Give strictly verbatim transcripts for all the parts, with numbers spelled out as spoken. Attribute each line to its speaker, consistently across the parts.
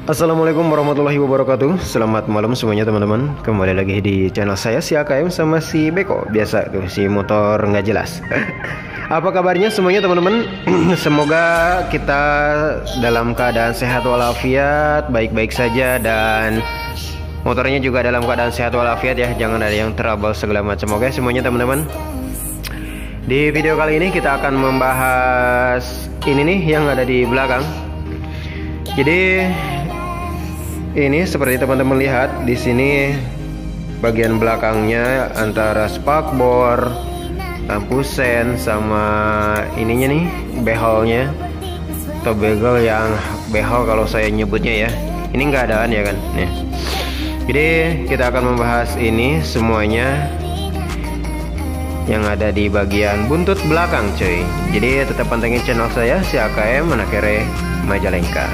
Speaker 1: Assalamualaikum warahmatullahi wabarakatuh. Selamat malam semuanya teman-teman. Kembali lagi di channel saya, si A K M sama si Beko. Biasa tuh, si motor nggak jelas. Apa kabarnya semuanya teman-teman? Semoga kita dalam keadaan sehat walafiat, baik-baik saja, dan motornya juga dalam keadaan sehat walafiat ya. Jangan ada yang trouble segala macam. Oke semuanya teman-teman. Di video kali ini kita akan membahas ini nih yang ada di belakang. Jadi ini seperti teman-teman lihat di sini bagian belakangnya antara spakbor, lampu sen, sama ininya nih beholnya atau begel yang behol kalau saya nyebutnya ya. Ini nggak adaan ya kan. Nih. Jadi kita akan membahas ini semuanya yang ada di bagian buntut belakang cuy. Jadi tetap pantengin channel saya, si A K M Anak Kere Majalengka.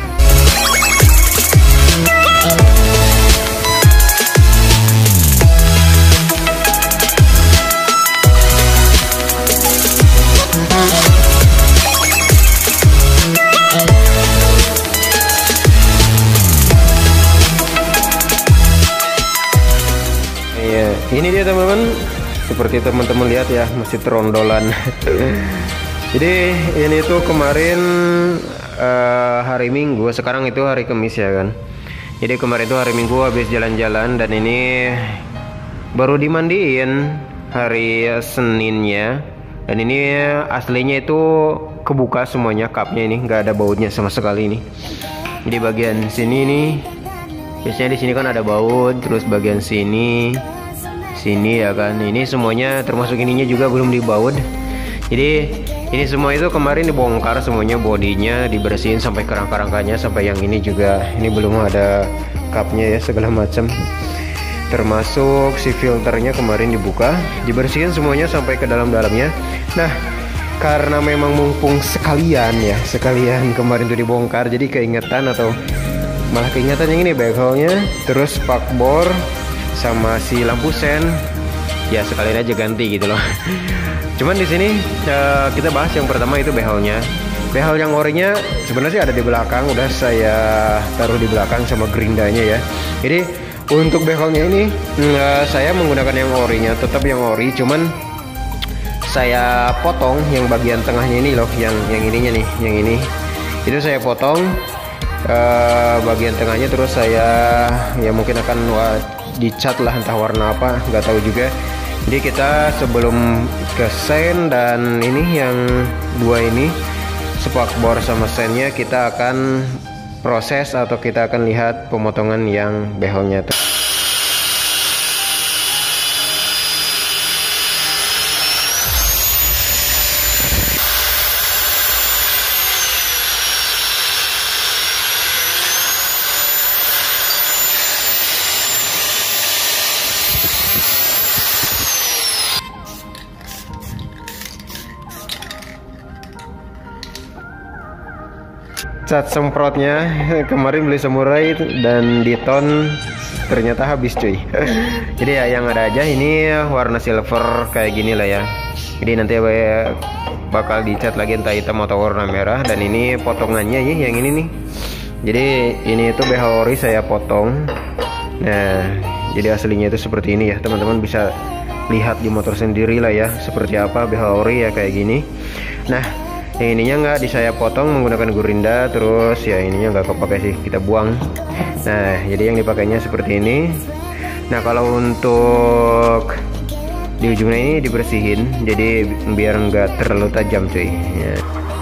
Speaker 1: Iya, ini dia teman-teman. Seperti teman-teman lihat ya, masih terondolan. Jadi ini tuh kemarin uh, hari Minggu, sekarang itu hari Kamis ya kan. Jadi kemarin itu hari Minggu habis jalan-jalan, dan ini baru dimandiin hari Seninnya. Dan ini aslinya itu kebuka semuanya, cupnya ini nggak ada bautnya sama sekali ini. Jadi bagian sini nih, biasanya di sini kan ada baut, terus bagian sini, sini ya kan. Ini semuanya termasuk ininya juga belum dibaut. Jadi ini semua itu kemarin dibongkar semuanya, bodinya dibersihin sampai kerang-kerangkanya, sampai yang ini juga ini belum ada cupnya ya segala macam. Termasuk si filternya kemarin dibuka, dibersihin semuanya sampai ke dalam-dalamnya. Nah, karena memang mumpung sekalian ya, sekalian kemarin itu dibongkar, jadi keingetan atau malah keingetan yang ini beholnya, terus spakbor sama si lampu sen. Ya sekalian aja ganti gitu loh. Cuman di sini uh, kita bahas yang pertama itu beholnya. Behol yang orinya sebenarnya sih ada di belakang, udah saya taruh di belakang sama gerindanya ya. Jadi untuk beholnya ini uh, saya menggunakan yang orinya, tetap yang ori, cuman saya potong yang bagian tengahnya ini loh, yang yang ininya nih, yang ini. Itu saya potong uh, bagian tengahnya, terus saya ya mungkin akan wah, dicat lah, entah warna apa, nggak tahu juga. Jadi kita sebelum ke sen dan ini yang dua ini spakbor sama sennya, kita akan proses atau kita akan lihat pemotongan yang beholnya. Cat semprotnya kemarin beli Samurai dan di ton ternyata habis cuy. Jadi ya yang ada aja ini warna silver kayak gini lah ya. Jadi nanti bakal dicat lagi entah hitam atau warna merah. Dan ini potongannya ya yang ini nih. Jadi ini itu behol ori saya potong. Nah jadi aslinya itu seperti ini ya, teman-teman bisa lihat di motor sendiri lah ya seperti apa behol ori ya kayak gini. Nah yang ininya nggak di saya potong menggunakan gurinda, terus ya ininya nggak kepake sih, kita buang. Nah jadi yang dipakainya seperti ini. Nah kalau untuk di ujungnya ini dibersihin, jadi biar nggak terlalu tajam cuy ya.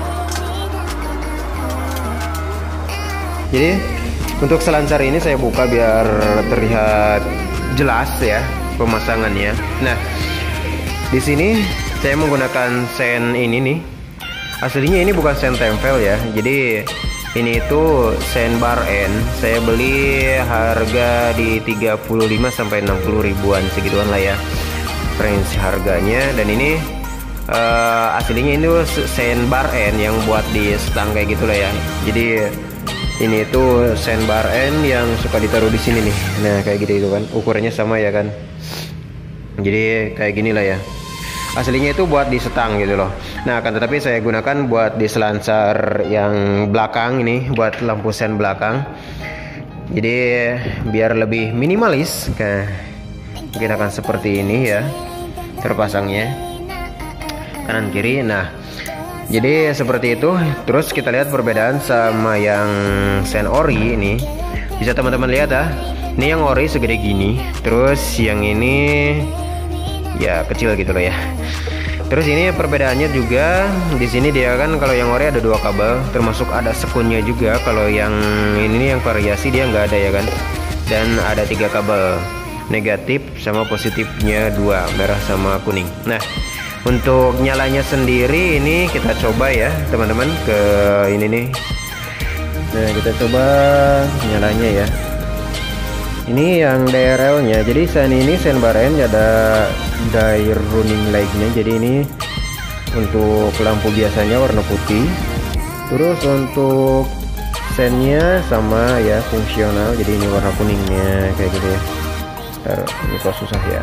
Speaker 1: Jadi untuk selancar ini saya buka biar terlihat jelas ya pemasangannya. Nah di sini saya menggunakan sen ini nih. Aslinya ini bukan sen tempel ya, jadi ini itu sen bar end. Saya beli harga di tiga puluh lima sampai enam puluh ribuan segituan lah ya range harganya. Dan ini uh, aslinya itu sen bar end yang buat di stang kayak gitulah ya. Jadi ini itu sen bar end yang suka ditaruh di sini nih. Nah kayak gitu itu kan, ukurannya sama ya kan. Jadi kayak gini lah ya. aslinya itu buat di setang gitu loh. Nah akan tetapi saya gunakan buat di selancar yang belakang ini, buat lampu sen belakang. Jadi biar lebih minimalis, mungkin akan seperti ini ya terpasangnya kanan kiri. Nah, jadi seperti itu. Terus kita lihat perbedaan sama yang sen ori ini. Bisa teman-teman lihat ya. Ini yang ori segede gini. Terus yang ini ya kecil gitu loh ya. Terus ini perbedaannya juga di sini dia kan kalau yang ori ada dua kabel, termasuk ada sekunnya juga. Kalau yang ini yang variasi dia nggak ada ya kan. Dan ada tiga kabel, negatif sama positifnya dua, merah sama kuning. Nah, untuk nyalanya sendiri ini kita coba ya teman-teman ke ini nih. Nah, kita coba nyalanya ya. Ini yang D R L-nya. Jadi sen ini sen baren ada day running light-nya. Jadi ini untuk lampu biasanya warna putih. Terus untuk sennya sama ya, fungsional. Jadi ini warna kuningnya kayak gitu ya. Ntar, ini kok susah ya.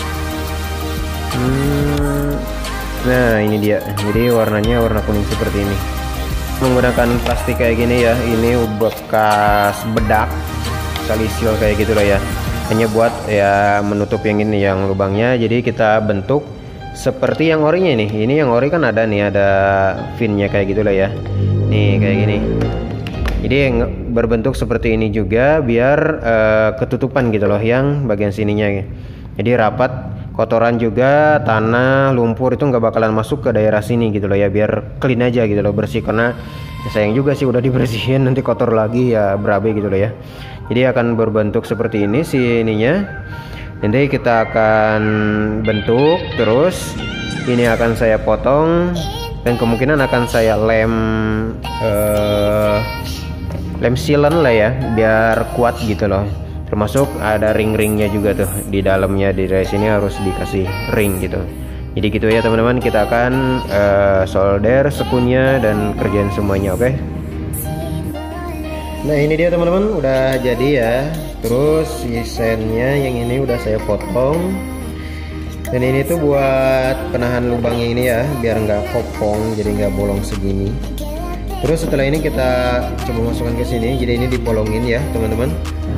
Speaker 1: Hmm, nah ini dia. Jadi warnanya warna kuning seperti ini. Menggunakan plastik kayak gini ya. Ini bekas bedak salisil kayak gitu lah ya, hanya buat ya menutup yang ini yang lubangnya. Jadi kita bentuk seperti yang orinya nih. Ini yang ori kan ada nih, ada finnya kayak gitu lah ya, nih kayak gini. Jadi berbentuk seperti ini juga biar uh, ketutupan gitu loh yang bagian sininya. Jadi rapat, kotoran juga, tanah, lumpur itu nggak bakalan masuk ke daerah sini gitu loh ya, biar clean aja gitu loh, bersih. Karena ya sayang juga sih udah dibersihin nanti kotor lagi ya, berabe gitu loh ya. Jadi akan berbentuk seperti ini sininya. Nanti kita akan bentuk, terus ini akan saya potong dan kemungkinan akan saya lem uh, lem sealant lah ya, biar kuat gitu loh. Termasuk ada ring-ringnya juga tuh di dalamnya, di daerah sini harus dikasih ring gitu. Jadi gitu ya teman-teman, kita akan uh, solder sekunnya dan kerjain semuanya, oke? Okay? Nah ini dia teman-teman, udah jadi ya. Terus si sennya yang ini udah saya potong. Dan ini tuh buat penahan lubangnya ini ya, biar nggak kopong, jadi nggak bolong segini. Terus setelah ini kita coba masukkan ke sini. Jadi ini dipolongin ya teman-teman.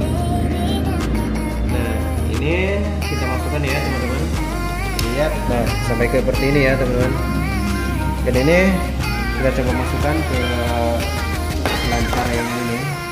Speaker 1: Nah ini kita masukkan ya teman-teman. Lihat, nah sampai ke seperti ini ya teman-teman. Dan ini kita coba masukkan ke lancar yang ini.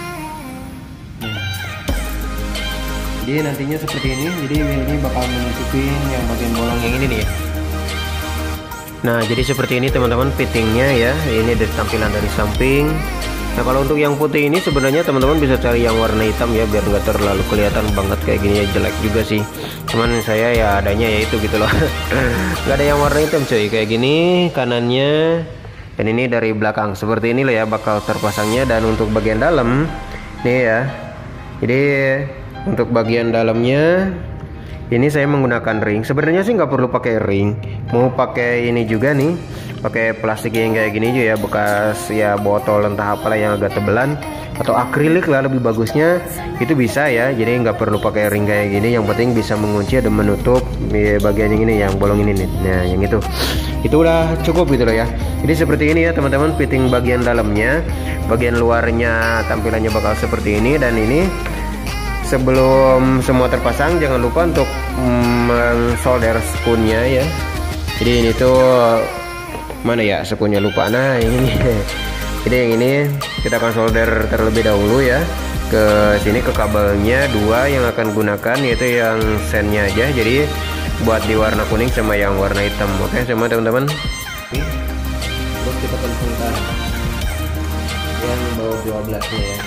Speaker 1: Jadi nantinya seperti ini. Jadi ini bakal menutupin yang bagian bolong yang ini nih ya. Nah jadi seperti ini teman-teman fittingnya ya. Ini dari tampilan dari samping. Nah kalau untuk yang putih ini sebenarnya teman-teman bisa cari yang warna hitam ya, biar nggak terlalu kelihatan banget kayak gini ya, jelek juga sih. Cuman saya ya adanya ya itu gitu loh. Nggak ada yang warna hitam cuy, kayak gini kanannya. Dan ini dari belakang seperti ini lah ya bakal terpasangnya. Dan untuk bagian dalam nih ya, jadi untuk bagian dalamnya ini saya menggunakan ring. Sebenarnya sih nggak perlu pakai ring, mau pakai ini juga nih, pakai plastik yang kayak gini juga ya, bekas ya botol entah apalah yang agak tebelan, atau akrilik lah lebih bagusnya, itu bisa ya. Jadi nggak perlu pakai ring kayak gini, yang penting bisa mengunci dan menutup ya, bagian yang ini, yang bolong ini nih. Nah yang itu itu udah cukup gitu loh ya. Jadi seperti ini ya teman-teman fitting bagian dalamnya. Bagian luarnya tampilannya bakal seperti ini. Dan ini sebelum semua terpasang jangan lupa untuk mengsolder sekunnya ya. Jadi ini tuh mana ya sekunnya, lupa. Nah ini jadi yang ini kita akan solder terlebih dahulu ya ke sini, ke kabelnya dua yang akan gunakan, yaitu yang sennya aja. Jadi buat di warna kuning sama yang warna hitam. Oke sama teman-teman. Terus kita pentingkan yang bawah dua belas nya ya.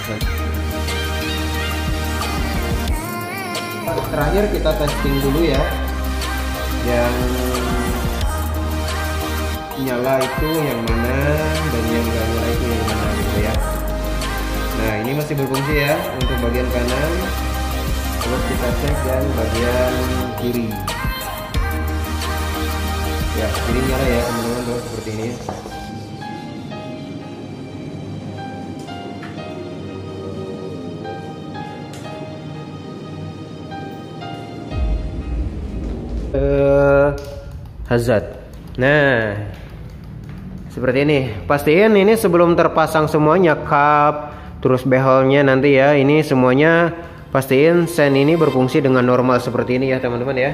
Speaker 1: Terakhir kita testing dulu ya, yang nyala itu yang mana dan yang nggak nyala itu yang mana gitu ya. Nah ini masih berfungsi ya untuk bagian kanan. Terus kita cek yang bagian kiri ya, kiri nyala ya teman-teman, terus seperti ini. Uh, hazard. Nah seperti ini. Pastiin ini sebelum terpasang semuanya kap, terus beholnya nanti ya. Ini semuanya pastiin sen ini berfungsi dengan normal seperti ini ya teman-teman ya.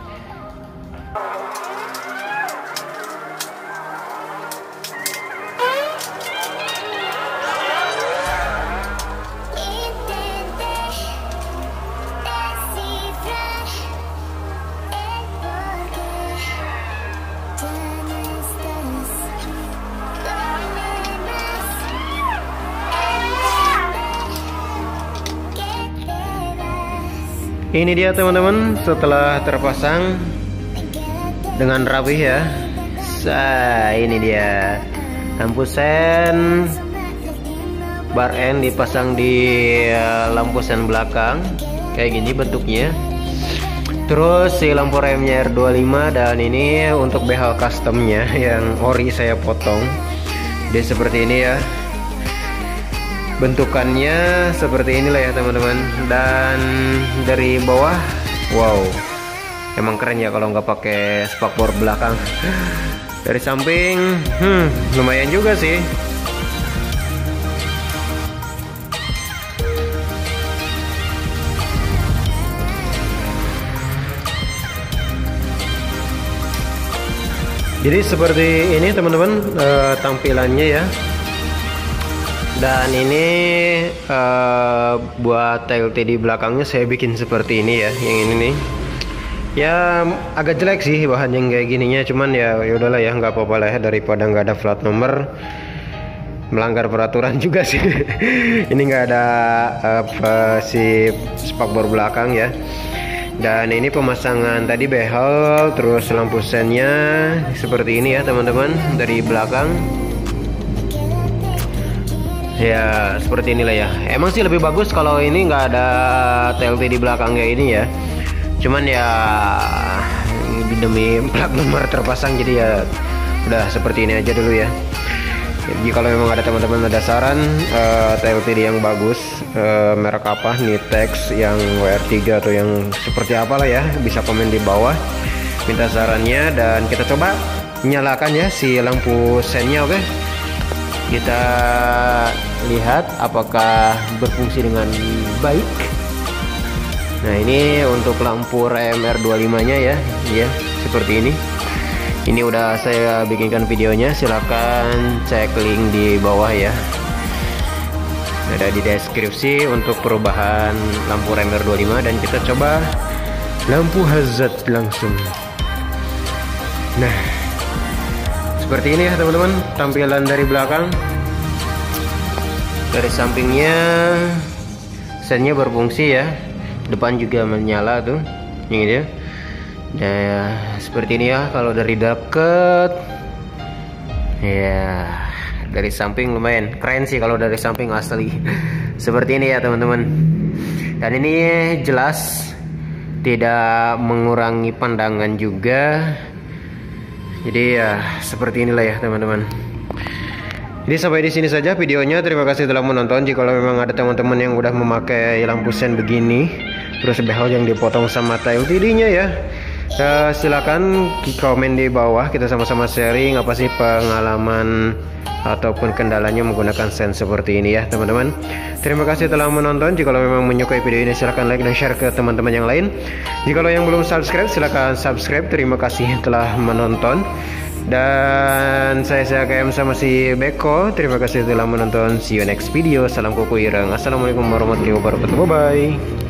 Speaker 1: Ini dia teman-teman setelah terpasang dengan rapi ya. Nah, ini dia lampu sen bar N dipasang di lampu sen belakang kayak gini bentuknya. Terus si lampu remnya R dua puluh lima dan ini untuk behel customnya yang ori saya potong. Dia seperti ini ya. Bentukannya seperti inilah ya teman-teman. Dan dari bawah, wow, emang keren ya kalau nggak pakai spakbor belakang. Dari samping, hmm, lumayan juga sih. Jadi seperti ini teman-teman uh, tampilannya ya. Dan ini uh, buat L T D belakangnya saya bikin seperti ini ya, yang ini nih. Ya agak jelek sih bahan yang kayak gininya, cuman ya yaudahlah ya, nggak apa-apa lah ya, daripada nggak ada plat nomor, melanggar peraturan juga sih. Ini nggak ada apa si spakbor belakang ya. Dan ini pemasangan tadi behel, terus lampu sennya seperti ini ya teman-teman dari belakang. Ya seperti inilah ya. Emang sih lebih bagus kalau ini nggak ada T L T di belakang kayak ini ya. Cuman ya demi plat nomor terpasang, jadi ya udah seperti ini aja dulu ya. Jadi kalau memang ada teman-teman ada saran uh, T L T D yang bagus, uh, merek apa, Nitex yang W R tiga atau yang seperti apalah ya, bisa komen di bawah, minta sarannya dan kita coba nyalakan ya si lampu sennya. Oke, kita lihat apakah berfungsi dengan baik. Nah ini untuk lampu rem R dua puluh lima nya ya, ya seperti ini. Ini udah saya bikinkan videonya, silahkan cek link di bawah ya. Ada di deskripsi untuk perubahan lampu rem R dua puluh lima. Dan kita coba lampu hazard langsung. Nah seperti ini ya teman-teman tampilan dari belakang. Dari sampingnya sennya berfungsi ya, depan juga menyala tuh, ini dia. Nah seperti ini ya kalau dari deket. Ya dari samping lumayan keren sih kalau dari samping asli. Seperti ini ya teman-teman. Dan ini jelas tidak mengurangi pandangan juga. Jadi ya seperti inilah ya teman-teman. Jadi sampai di sini saja videonya. Terima kasih telah menonton. Jika memang ada teman-teman yang udah memakai lampu sen begini, terus behel yang dipotong sama T L T D-nya ya, uh, silakan komen di bawah. Kita sama-sama sharing apa sih pengalaman ataupun kendalanya menggunakan sen seperti ini ya teman-teman. Terima kasih telah menonton. Jika memang menyukai video ini, silahkan like dan share ke teman-teman yang lain. Jika yang belum subscribe, silahkan subscribe. Terima kasih telah menonton. Dan saya saya K M sama si Beko. Terima kasih telah menonton. See you next video. Salam kuku ireng. Assalamualaikum warahmatullahi wabarakatuh. Bye bye.